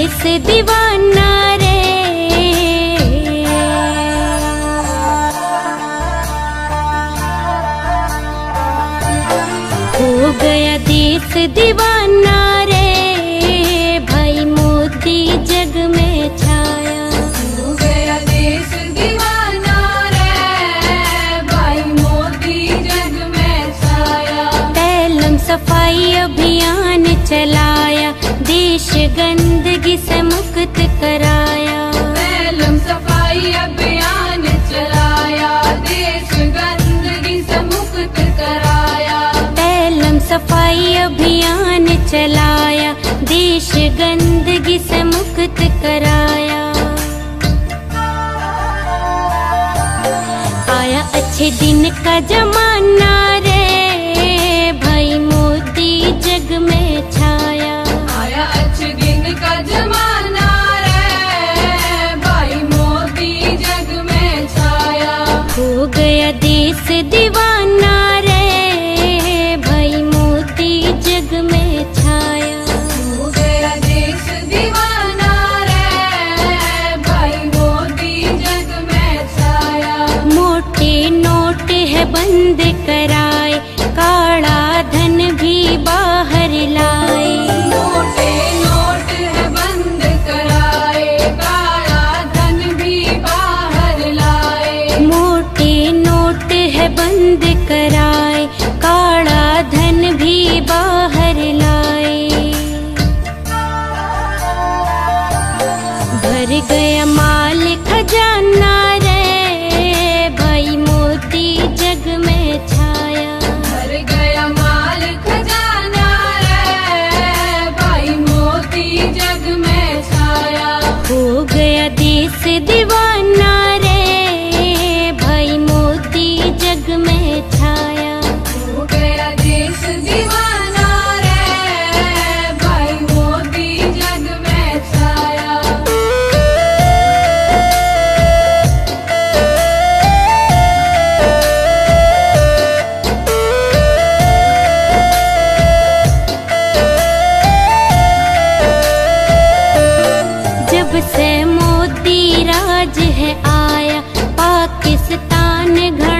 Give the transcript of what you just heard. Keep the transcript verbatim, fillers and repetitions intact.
देश दीवाना रे। हो गया देश दीवाना रे, भाई मोदी जग में छाया। हो गया देश दीवाना रे, भाई मोदी जग में छाया। तैलम सफाई अभियान चलाया, देश गंदगी से मुक्त कराया। तैलम सफाई अभियान चलाया, देश गंदगी से मुक्त कराया। तैलम सफाई अभियान चलाया, देश गंदगी से मुक्त कराया। आया अच्छे दिन का जमाना रे, भाई मोदी जग में छाया। आया अच्छे दिन का जमाना रे, भाई मोदी जग में छाया। हो गया देश दीवाना रे, भाई मोदी जग में छाया। हो गया देश दीवाना रे, भाई मोदी जग में छाया। मोटे नोट है बंद कराए, काला धन भी बाहर लाए। मोटे नोट है बंद कराए, काला धन भी बाहर लाए। मोटे नोट है बंद कराए, काला धन भी बाहर लाए। भर गया माल खजाना रे, भाई मोदी जग में छाया। भर गया माल खजाना रे, भाई मोदी जग में छाया। हो गया देश दीवाना रे, भाई मोदी जग में छाया। हो गया देश दीवाना रे, भाई मोदी जग में छाया। जब से मोदी राज है आया, पाकिस्तान घड़ा